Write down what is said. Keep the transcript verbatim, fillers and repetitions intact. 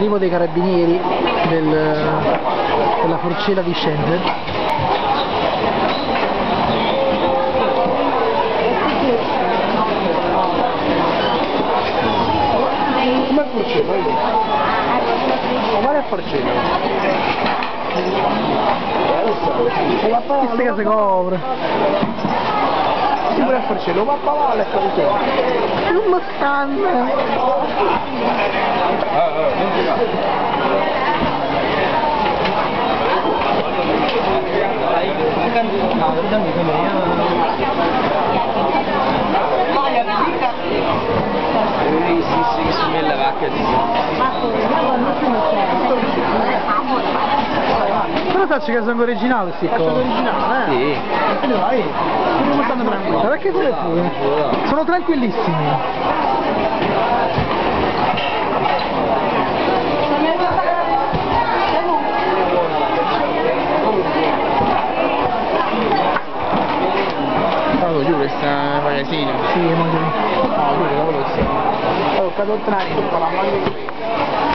l'arrivo dei carabinieri del, della forcella di Shenzhen. Come forcella? Guarda il forcella. Queste case copre. Si vuole il forcella, ma papà è stato Non mi stanno. Bismillah vacca di Però faccio che sono originali sti qua. originale, eh? Sì. Dai, come stanno tranquilli? Ma perché sono pure? Sono tranquillissimi. Vado giù questa magazzina. Sì, magari. No, lui non lo so. Ho toccato il tranino con la maglia.